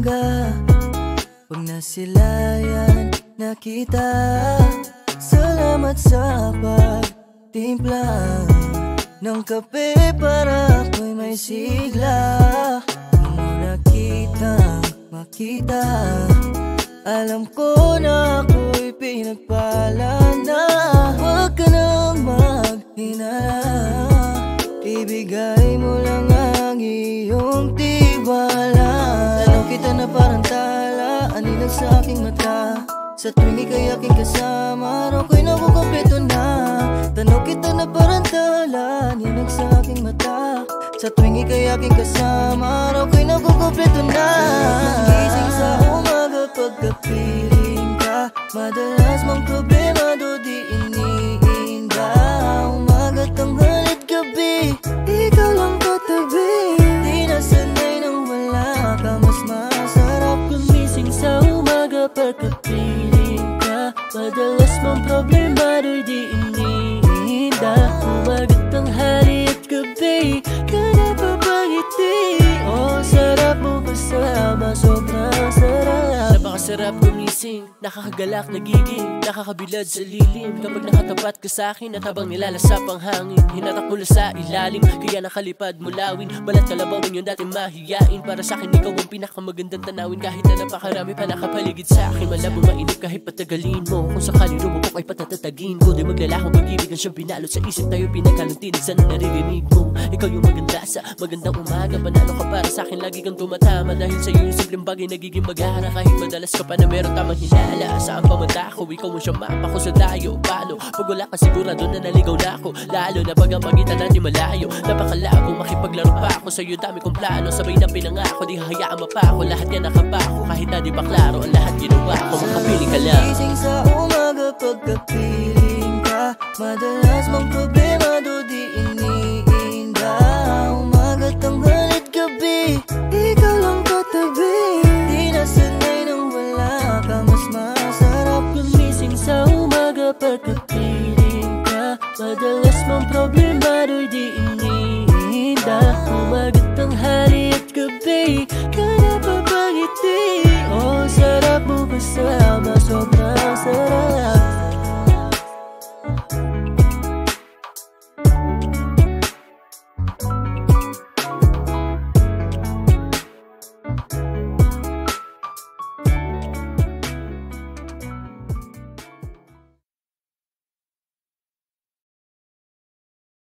umaga, pag nasilayan na kita. Salamat sa pagtimpla ng kape para ako'y may sigla. Nung nakitang makita, alam ko na ako'y pinagpala na. Huwag ka nang maghinala, ibigay mo lang ang iyong tiwala. Tanaw kita na parang tala, anilag sa aking mata. Sa tuwing ika'y aking kasama, araw ko'y nakukumpleto na. Tanaw kita na parang tala, anilag sa aking mata. Sa tuwing ika'y aking kasama, araw ko'y nakukumpleto na. Magising sa umaga pagkapiling ka, madalas mong problema do di iniinda. Umaga, tanghalit, gabi, ikaw lang katabi. Di nasanay nang wala ka, mas masarap gumising sa umaga pagkapiling ka. Madalas mong problema do'y di iniinda. Umaga, tanghali at gabi, ka na papangiti. Oh, sarap mo kasama, sobrang sarap. Napakasarap gumising, nakakagalak, nagiging nakakabilad sa lilim. Kapag nakatapat ka sa'kin at habang nilalasap ang hangin, hinatak mula sa ilalim, kaya nakalipad mulawin. Balat kalabaw ng iyong dati mahiyain. Para sa'kin ikaw ang pinakamagandang tanawin. Kahit na napakarami pa nakapaligid sa'kin, malabo mainip kahit patagalin mo. Kung sakali rumupok ay patatatagin ko. Di maglalakong pag-ibig ang siyang binalot sa isip tayo, pinaghalong tinig sa naririnig mo. Ikaw yung maganda sa magandang umaga, panalo ka para sa'kin, lagi kang tumatama. Dahil sa'yo yung simpleng bagay nagiging mag-ara. Kahit madalas ka pa na meron tamang hinala, saan pa man ako, ikaw ang siyang mapa ko sa dayo. Paano? Pag wala ka sigurado na naligaw na ako, lalo na pag ang pagitan natin malayo. Napakalabo makipaglaro pa ako sa'yo, dami kong plano, sabay na pinangako, di hahayaan mapa ako. Lahat yan nakapako, kahit na di ba klaro, ang lahat ginawa ko, makapiling ka lang. Gising sa umaga pagkapiling ka, madalas mong problema